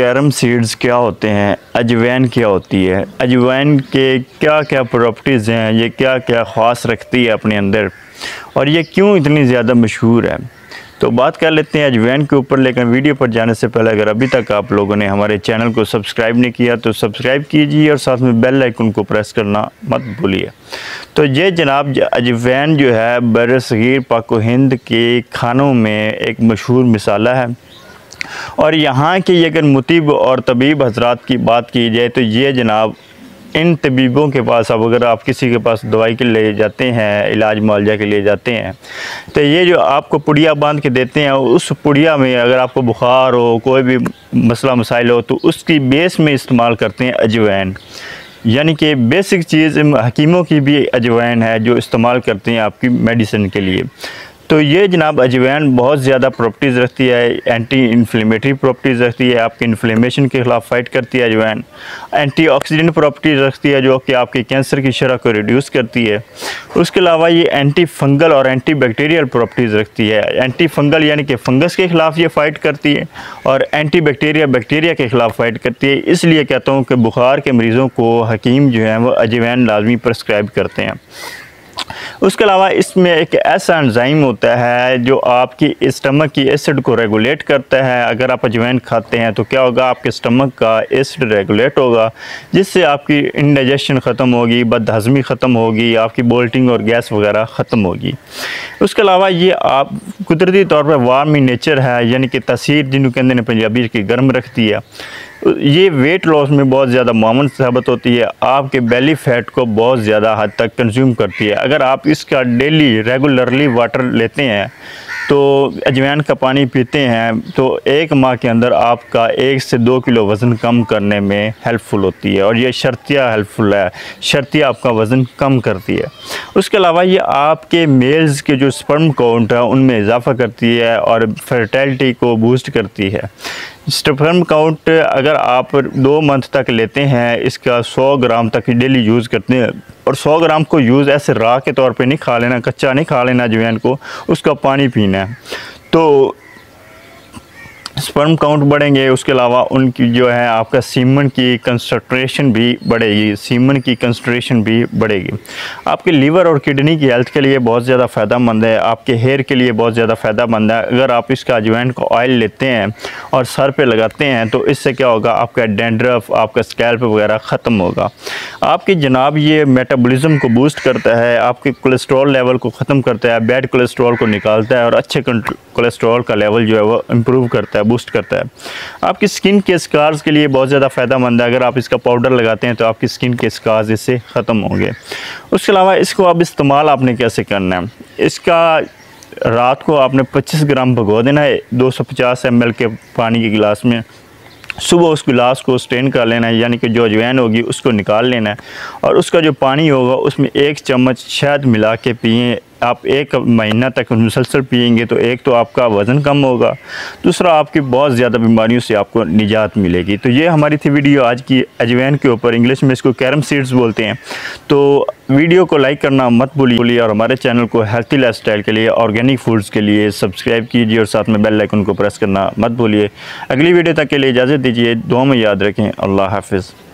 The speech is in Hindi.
कैरम सीड्स क्या होते हैं, अजवाइन क्या होती है, अजवाइन के क्या क्या प्रॉपर्टीज़ हैं, ये क्या क्या ख़ास रखती है अपने अंदर और ये क्यों इतनी ज़्यादा मशहूर है। तो बात कर लेते हैं अजवाइन के ऊपर। लेकिन वीडियो पर जाने से पहले अगर अभी तक आप लोगों ने हमारे चैनल को सब्सक्राइब नहीं किया तो सब्सक्राइब कीजिए और साथ में बेल आइकन को प्रेस करना मत भूलिए। तो ये जनाब अजवाइन जो है बरसगीर पाक हिंद के खानों में एक मशहूर मिसाला है और यहाँ की अगर मुतीब और तबीब हजरात की बात की जाए तो ये जनाब इन तबीबों के पास, अब अगर आप किसी के पास दवाई के लिए जाते हैं, इलाज मुआवजा के लिए जाते हैं, तो ये जो आपको पुड़िया बांध के देते हैं, उस पुड़िया में अगर आपको बुखार हो, कोई भी मसला मसाइल हो, तो उसकी बेस में इस्तेमाल करते हैं अजवाइन। यानी कि बेसिक चीज़ हकीमों की भी अजवाइन है जो इस्तेमाल करते हैं आपकी मेडिसिन के लिए। तो ये जनाब अजवाइन बहुत ज़्यादा प्रॉपर्टीज़ रखती है, एंटी इन्फ्लेमेटरी प्रॉपर्टीज़ रखती है, आपके इन्फ्लेमेशन के ख़िलाफ़ फ़ाइट करती है अजवाइन। एंटीऑक्सीडेंट प्रॉपर्टीज़ रखती है जो कि आपके कैंसर की शरह को रिड्यूस करती है। उसके अलावा ये एंटी फंगल और एंटी बैक्टीरियल प्रॉपर्टीज़ रखती है। एंटी फंगल यानी कि फंगस के ख़िलाफ़ ये फ़ाइट करती है और एंटी बैक्टीरिया के ख़िलाफ़ फ़ाइट करती है। इसलिए कहता हूँ कि बुखार के मरीज़ों को हकीम जो हैं वो अजवाइन लाजमी प्रिस्क्राइब करते हैं। उसके अलावा इसमें एक ऐसा एंजाइम होता है जो आपकी स्टमक की एसिड को रेगुलेट करता है। अगर आप अजवाइन खाते हैं तो क्या होगा, आपके स्टमक का एसिड रेगुलेट होगा, जिससे आपकी इंडाइजेशन ख़त्म होगी, बदहज़मी ख़त्म होगी, आपकी बोल्टिंग और गैस वगैरह ख़त्म होगी। उसके अलावा ये आप कुदरती तौर पर वार्म इन नेचर है, यानी कि तासीर जिन्होंने कहते हैं पंजाबी की गर्म रखती है। ये वेट लॉस में बहुत ज़्यादा मामून साबित होती है, आपके बेली फैट को बहुत ज़्यादा हद तक कंज्यूम करती है। अगर आप इसका डेली रेगुलरली वाटर लेते हैं तो अजवाइन का पानी पीते हैं तो 1 माह के अंदर आपका 1 से 2 किलो वज़न कम करने में हेल्पफुल होती है और ये शर्तिया हेल्पफुल है, शर्तिया आपका वज़न कम करती है। उसके अलावा ये आपके मेल्स के जो स्पर्म काउंट है उनमें इजाफ़ा करती है और फर्टिलिटी को बूस्ट करती है। स्पर्म काउंट अगर आप 2 मंथ तक लेते हैं, इसका 100 ग्राम तक डेली यूज़ करते हैं और 100 ग्राम को यूज़ ऐसे रॉ के तौर पे नहीं खा लेना, कच्चा नहीं खा लेना अजवाइन को, उसका पानी पीना है तो स्पर्म काउंट बढ़ेंगे। उसके अलावा उनकी जो है आपका सीमन की कंसंट्रेशन भी बढ़ेगी, सीमन की कंसंट्रेशन भी बढ़ेगी। आपके लीवर और किडनी की हेल्थ के लिए बहुत ज़्यादा फ़ायदेमंद है, आपके हेयर के लिए बहुत ज़्यादा फ़ायदेमंद है। अगर आप इसका अजवाइन का ऑयल लेते हैं और सर पे लगाते हैं तो इससे क्या होगा, आपका डैंड्रफ, आपका स्कैल्प वगैरह ख़त्म होगा। आपकी जनाब ये मेटाबॉलिज्म को बूस्ट करता है, आपके कोलेस्ट्रॉल लेवल को ख़त्म करता है, बैड कोलेस्ट्रॉल को निकालता है और अच्छे कोलेस्ट्रॉल का लेवल जो है वो इम्प्रूव करता है, बूस्ट करता है। आपकी स्किन के स्कार्स के लिए बहुत ज़्यादा फ़ायदेमंद है। अगर आप इसका पाउडर लगाते हैं तो आपकी स्किन के स्कार्स इससे ख़त्म होंगे। उसके अलावा इसको आप इस्तेमाल आपने कैसे करना है, इसका रात को आपने 25 ग्राम भिगो देना है 250 ml के पानी के गिलास में। सुबह उस गिलास को स्ट्रेन कर लेना है, यानी कि जो अजवाइन होगी उसको निकाल लेना है और उसका जो पानी होगा उसमें 1 चम्मच शहद मिला के पिएँ। आप 1 महीना तक मुसलसल पिएंगे तो एक तो आपका वज़न कम होगा, दूसरा आपकी बहुत ज़्यादा बीमारियों से आपको निजात मिलेगी। तो ये हमारी थी वीडियो आज की अजवाइन के ऊपर, इंग्लिश में इसको कैरम सीड्स बोलते हैं। तो वीडियो को लाइक करना मत भूलिए और हमारे चैनल को हेल्थी लाइफस्टाइल के लिए, ऑर्गेनिक फूड्स के लिए सब्सक्राइब कीजिए और साथ में बेल आइकन को प्रेस करना मत भूलिए। अगली वीडियो तक के लिए इजाज़त दीजिए, दुआ में याद रखें। अल्लाह हाफ़िज़।